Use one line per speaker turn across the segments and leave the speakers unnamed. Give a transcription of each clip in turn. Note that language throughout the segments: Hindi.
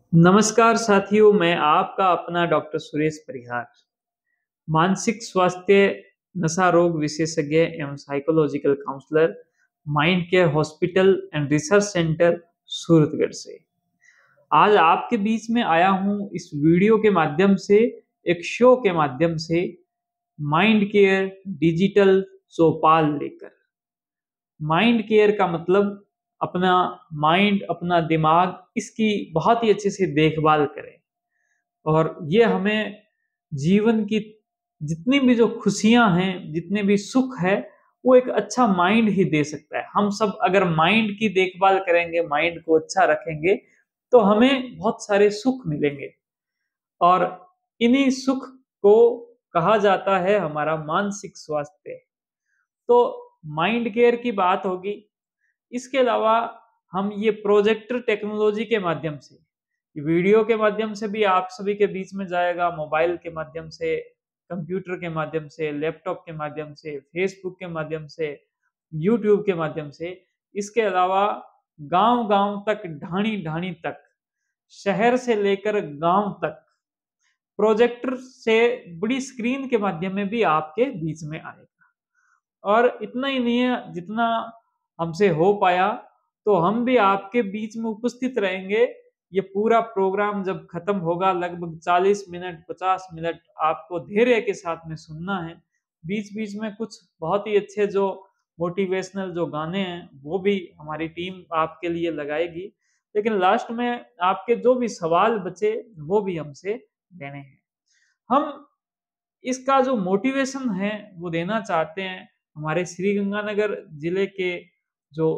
नमस्कार साथियों, मैं आपका अपना डॉक्टर सुरेश परिहार। मानसिक स्वास्थ्य, नशा रोग विशेषज्ञ एवं psychological counsellor, mind care hospital and research centre, Suratgarh से। आज आपके बीच में आया हूँ इस वीडियो के माध्यम से, एक शो के माध्यम से, माइंड केयर डिजिटल चौपाल लेकर। माइंड केयर का मतलब अपना माइंड, अपना दिमाग, इसकी बहुत ही अच्छे से देखभाल करें। और ये हमें जीवन की जितनी भी जो खुशियां हैं, जितने भी सुख है, वो एक अच्छा माइंड ही दे सकता है। हम सब अगर माइंड की देखभाल करेंगे, माइंड को अच्छा रखेंगे, तो हमें बहुत सारे सुख मिलेंगे। और इन्हीं सुख को कहा जाता है हमारा मानसिक स्वास्थ्य। तो माइंड केयर की बात होगी। इसके अलावा हम ये प्रोजेक्टर टेक्नोलॉजी के माध्यम से, वीडियो के माध्यम से भी आप सभी के बीच में जाएगा, मोबाइल के माध्यम से, कंप्यूटर के माध्यम से, लैपटॉप के माध्यम से, फेसबुक के माध्यम से, यूट्यूब के माध्यम से। इसके अलावा गांव-गांव तक, ढाणी-ढाणी तक, शहर से लेकर गांव तक प्रोजेक्टर से, बड़ी स्क्रीन के माध्यम में भी आपके बीच में आएगा। और इतना ही नहीं है, जितना हमसे हो पाया तो हम भी आपके बीच में उपस्थित रहेंगे। ये पूरा प्रोग्राम जब खत्म होगा, लगभग 40 मिनट 50 मिनट आपको धैर्य के साथ में सुनना है। बीच बीच में कुछ बहुत ही अच्छे जो मोटिवेशनल जो गाने हैं, वो भी हमारी टीम आपके लिए लगाएगी। लेकिन लास्ट में आपके जो भी सवाल बचे, वो भी हमसे लेने हैं। हम इसका जो मोटिवेशन है वो देना चाहते हैं हमारे श्री गंगानगर जिले के जो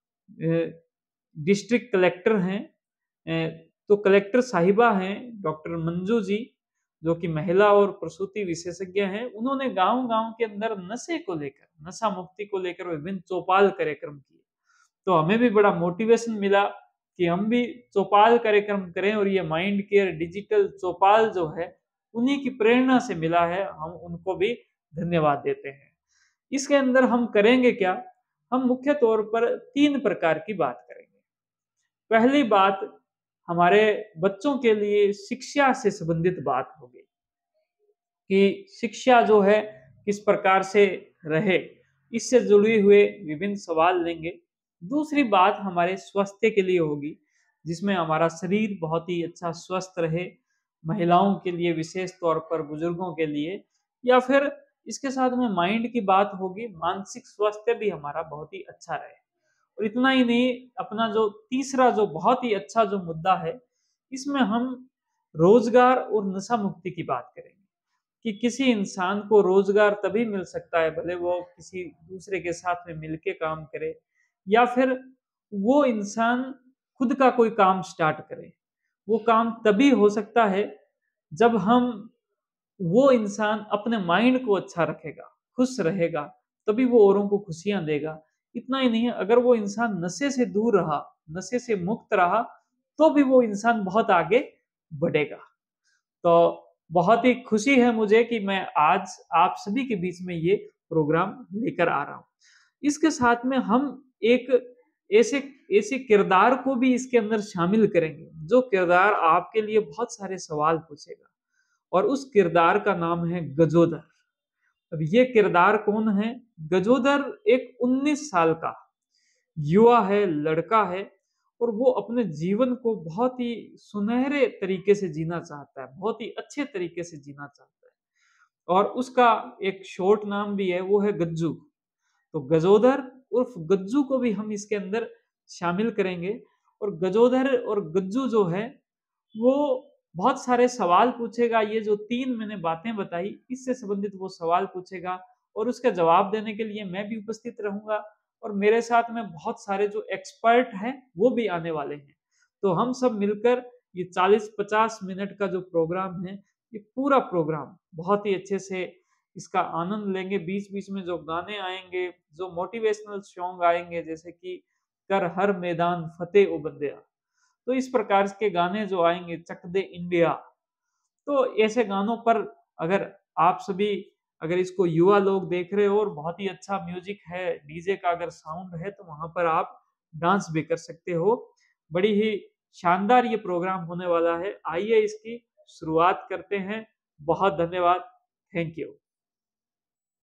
डिस्ट्रिक्ट कलेक्टर हैं, तो कलेक्टर साहिबा हैं डॉक्टर मंजू जी, जो कि महिला और प्रसूति विशेषज्ञ हैं। उन्होंने गांव-गांव के अंदर नशे को लेकर, नशा मुक्ति को लेकर विभिन्न चौपाल कार्यक्रम किए। तो हमें भी बड़ा मोटिवेशन मिला कि हम भी चौपाल कार्यक्रम करें। और ये माइंड केयर डिजिटल चौपाल जो है, उन्हीं की प्रेरणा से मिला है। हम उनको भी धन्यवाद देते हैं। इसके अंदर हम करेंगे क्या? हम मुख्य तौर पर 3 प्रकार की बात करेंगे। पहली बात, हमारे बच्चों के लिए शिक्षा से संबंधित बात होगी कि शिक्षा जो है किस प्रकार से रहे, इससे जुड़े हुए विभिन्न सवाल लेंगे। दूसरी बात हमारे स्वास्थ्य के लिए होगी, जिसमें हमारा शरीर बहुत ही अच्छा स्वस्थ रहे, महिलाओं के लिए विशेष तौर पर, बुजुर्गों के लिए, या फिर इसके साथ में माइंड की बात होगी, मानसिक स्वास्थ्य भी हमारा बहुत ही अच्छा रहे। और इतना ही नहीं, अपना जो तीसरा जो बहुत ही अच्छा जो मुद्दा है, इसमें हम रोजगार और नशा मुक्ति की बात करेंगे कि किसी इंसान को रोजगार तभी मिल सकता है, भले वो किसी दूसरे के साथ में मिलके काम करे, या फिर वो इंसान खुद का कोई काम स्टार्ट करे। वो काम तभी हो सकता है जब हम, वो इंसान अपने माइंड को अच्छा रखेगा, खुश रहेगा, तभी वो औरों को खुशियां देगा। इतना ही नहीं है, अगर वो इंसान नशे से दूर रहा, नशे से मुक्त रहा, तो भी वो इंसान बहुत आगे बढ़ेगा। तो बहुत ही खुशी है मुझे कि मैं आज आप सभी के बीच में ये प्रोग्राम लेकर आ रहा हूँ। इसके साथ में हम एक ऐसे ऐसे किरदार को भी इसके अंदर शामिल करेंगे, जो किरदार आपके लिए बहुत सारे सवाल पूछेगा। और उस किरदार का नाम है गजोदर। अब ये किरदार कौन है? गजोदर एक 19 साल का युवा है, लड़का है, और वो अपने जीवन को बहुत ही सुनहरे तरीके से जीना चाहता है, बहुत ही अच्छे तरीके से जीना चाहता है। और उसका एक शॉर्ट नाम भी है, वो है गज्जू। तो गजोदर उर्फ गज्जू को भी हम इसके अंदर शामिल करेंगे। और गजोदर और गज्जू जो है, वो बहुत सारे सवाल पूछेगा। ये जो 3 मैंने बातें बताई, इससे संबंधित वो सवाल पूछेगा, और उसका जवाब देने के लिए मैं भी उपस्थित रहूंगा। और मेरे साथ में बहुत सारे जो एक्सपर्ट हैं, वो भी आने वाले हैं। तो हम सब मिलकर ये 40-50 मिनट का जो प्रोग्राम है, ये पूरा प्रोग्राम बहुत ही अच्छे से इसका आनंद लेंगे। बीच-बीच में जो गाने आएँगे, जो मोटिवेशनल सॉन्ग आएँगे, जैसे कि कर हर मैदान फतेह ओ बंदेया। तो इस प्रकार के गाने जो आएँगे, चक दे इंडिया, तो ऐसे गानों पर अगर आप सभी, अगर इसको युवा लोग देख रहे हो और बहुत ही अच्छा म्यूजिक है, डीजे का अगर साउंड है, तो वहाँ पर आप डांस भी कर सकते हो। बड़ी ही शानदार ये प्रोग्राम होने वाला है। आइए इसकी शुरुआत करते हैं। बहुत धन्यवाद। Thank you.